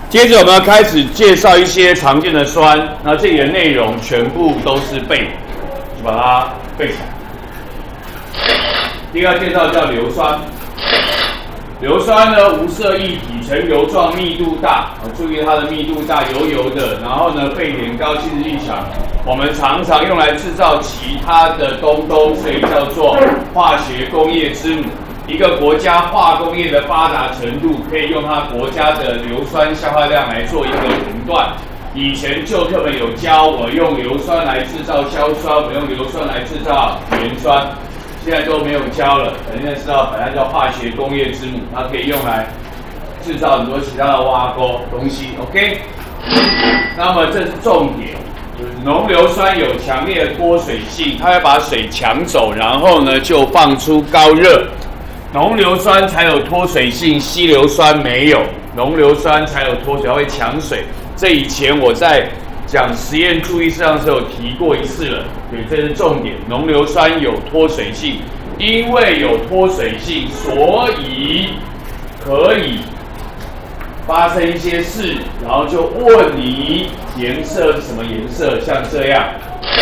接着我们要开始介绍一些常见的酸，那这里的内容全部都是背，就把它背起来。第一个介绍叫硫酸，硫酸呢无色液体，呈油状，密度大，注意它的密度大，油油的，然后呢沸点高，气质力强。我们常常用来制造其他的东东，所以叫做化学工业之母。一个国家化工业的发达程度，可以用它国家的硫酸消耗量来做一个评断。以前旧课本有教，我用硫酸来制造硝酸，我用硫酸来制造盐酸，现在都没有教了。现在知道，本来叫化学工业之母，它可以用来制造很多其他的挖沟东西。OK， 那么这是重点。浓硫酸有强烈的脱水性，它会把水抢走，然后呢就放出高热。浓硫酸才有脱水性，稀硫酸没有。浓硫酸才有脱水，它会抢水。这以前我在讲实验注意事项的时候提过一次了，对，这是重点。浓硫酸有脱水性，因为有脱水性，所以可以发生一些事，然后就问你颜色是什么颜色，像这样，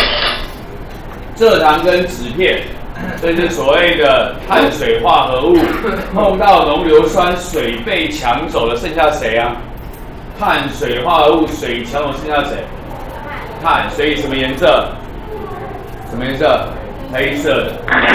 蔗糖跟纸片，这是所谓的碳水化合物，碰到浓硫酸，水被抢走了，剩下谁啊？碳水化合物水抢走，剩下谁？碳，所以什么颜色？什么颜色？黑色的。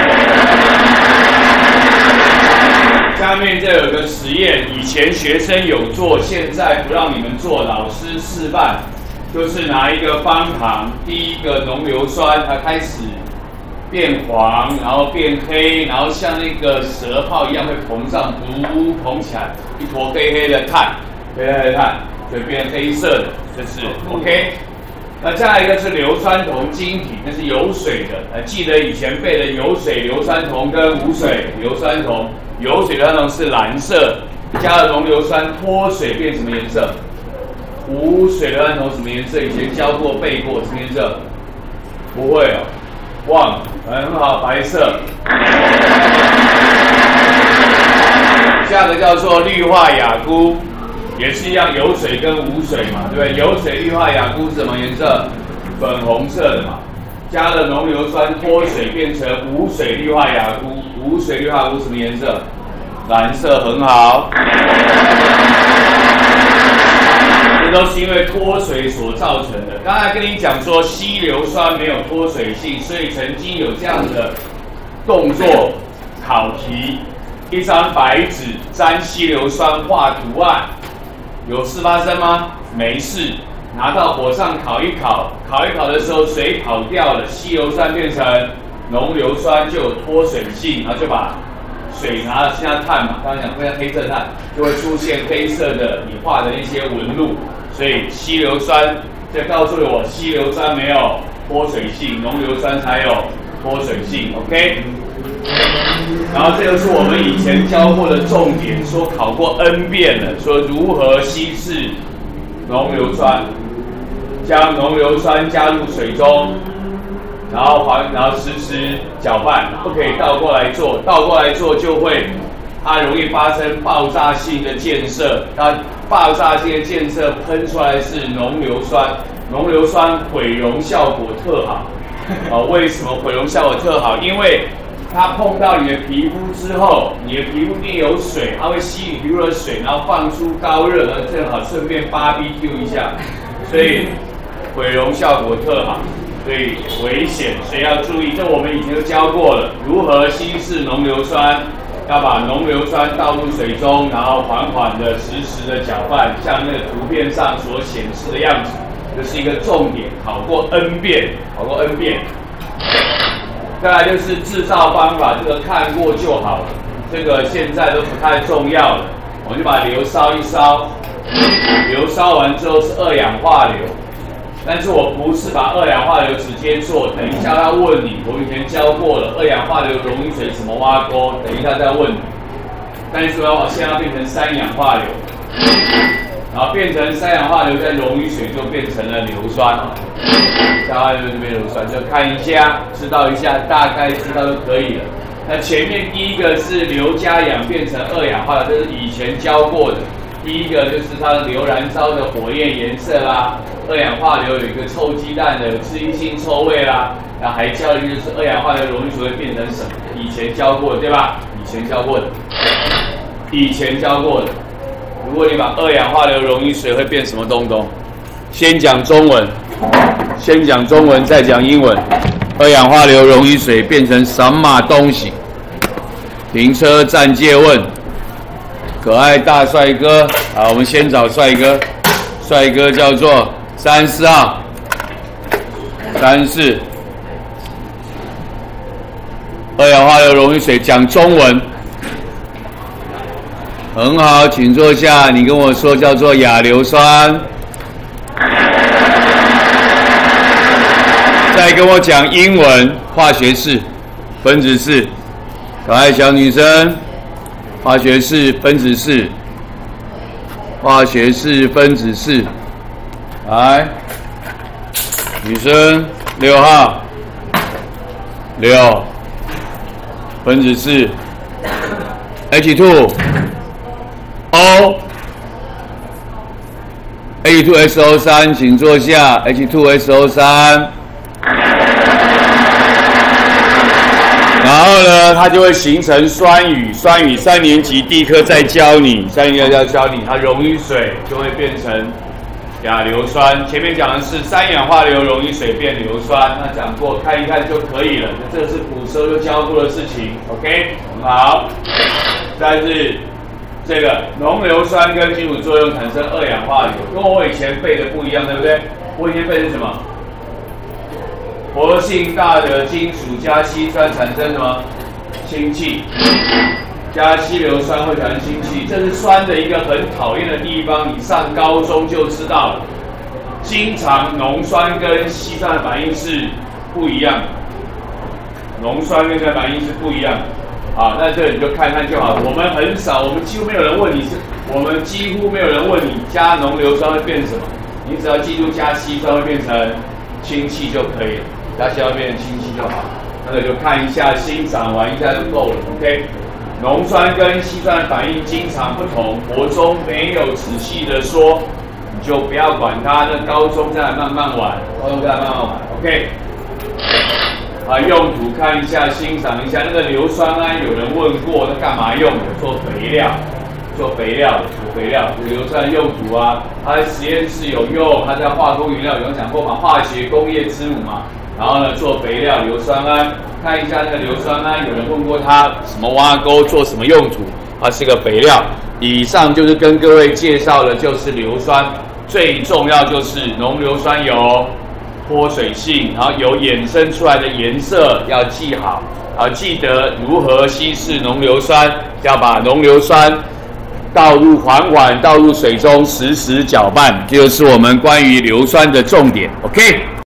下面这有个实验，以前学生有做，现在不让你们做，老师示范，就是拿一个方糖，第一个浓硫酸，它开始变黄，然后变黑，然后像那个蛇泡一样会膨胀，膨起来，一坨黑黑的碳，黑黑的碳，就变黑色的，这是 OK。那再来一个是硫酸铜晶体，那是有水的。记得以前背的有水硫酸铜跟无水硫酸铜，有水硫酸铜是蓝色，加了浓硫酸脱水变什么颜色？无水硫酸铜什么颜色？以前教过背过，什么颜色？不会哦，忘了，很好，白色。下个叫做氯化亚钴。也是一样，有水跟无水嘛，对不对？有水氯化亚钴是什么颜色？粉红色的嘛。加了浓硫酸脱水变成无水氯化亚钴，无水氯化亚钴什么颜色？蓝色，很好。这都是因为脱水所造成的。刚才跟你讲说，稀硫酸没有脱水性，所以曾经有这样的动作考题：一张白纸沾稀硫酸画图案。有事发生吗？没事，拿到火上烤一烤，烤一烤的时候水跑掉了，稀硫酸变成浓硫酸就有脱水性，然后就把水拿了，剩下碳嘛，刚刚讲剩下黑色碳，就会出现黑色的你画的那些纹路，所以稀硫酸就告诉了我，稀硫酸没有脱水性，浓硫酸才有脱水性 ，OK。然后这就是我们以前教过的重点，说考过 N 遍了，说如何稀释浓硫酸，将浓硫酸加入水中，然后实时搅拌，不可以倒过来做，倒过来做就会它容易发生爆炸性的溅射，它爆炸性的溅射喷出来是浓硫酸，浓硫酸毁容效果特好。为什么毁容效果特好？因为它碰到你的皮肤之后，你的皮肤一定有水，它会吸你皮肤的水，然后放出高热，然后正好顺便 BBQ 一下，所以毁容效果特好，所以危险，所以要注意。这我们以前都教过了，如何稀释浓硫酸，要把浓硫酸倒入水中，然后缓缓的、实时的搅拌，像那个图片上所显示的样子，这是一个重点，考过 N 遍，考过 N 遍。再来就是制造方法，这个看过就好了，这个现在都不太重要了。我们就把硫烧一烧，硫烧完之后是二氧化硫，但是我不是把二氧化硫直接做，等一下他问你，我以前教过了，二氧化硫溶于水怎么挖沟，等一下再问你。但是我现在要变成三氧化硫，然后变成三氧化硫再溶于水就变成了硫酸。三氧化硫就变硫酸，就看一下，知道一下，大概知道就可以了。那前面第一个是硫加氧变成二氧化硫，这是以前教过的。 第一个就是它的硫燃烧的火焰颜色啦，二氧化硫有一个臭鸡蛋的刺激性臭味啦，然后还教一个就是二氧化硫溶于水会变成什么？以前教过对吧？以前教过的。如果你把二氧化硫溶于水会变什么东东？先讲中文，再讲英文。二氧化硫溶于水变成什么东西？停车暂借问。可爱大帅哥，好，我们先找帅哥。帅哥叫做34号，34。二氧化硫溶于水讲中文。很好，请坐下。你跟我说叫做亚硫酸。再跟我讲英文，化学式、分子式。可爱小女生，化学式、分子式，来，女生6号，6，分子式 H2O，H2SO3， 请坐下 ，H2SO3。然后呢，它就会形成酸雨。酸雨3年级第一课再教你，它溶于水就会变成亚硫酸。前面讲的是3氧化硫溶于水变硫酸，那讲过，看一看就可以了。这是古时候就教过的事情 ，OK， 很好。再是这个浓硫酸跟金属作用产生二氧化硫，跟我以前背的不一样，对不对？我以前背的是什么？活性大的金属加稀酸产生什么？氢气，加稀硫酸会产生氢气，这是酸的一个很讨厌的地方，你上高中就知道了。经常浓酸跟稀酸的反应是不一样的，浓酸跟这反应是不一样的。啊，那这你就看看就好。我们几乎没有人问你加浓硫酸会变什么，你只要记住加稀酸会变成氢气就可以了。加稀酸变成氢气就好，那个就看一下、欣赏完一下就够了。OK， 浓酸跟稀酸的反应经常不同，国中没有仔细的说，你就不要管它。那高中再来慢慢玩。OK， 啊，用途看一下、欣赏一下。那个硫酸铵有人问过，那干嘛用的？做肥料。硫酸用途啊，它在实验室有用，它在化工原料有人讲过嘛，化学工业之母嘛。然后呢，做肥料硫酸铵，看一下那个硫酸铵，有人问过它什么挖沟做什么用途？它是个肥料。以上就是跟各位介绍的，就是硫酸，最重要就是浓硫酸有脱水性，然后有衍生出来的颜色要记好，记得如何稀释浓硫酸，要把浓硫酸缓缓倒入水中，时时搅拌，这就是我们关于硫酸的重点。OK。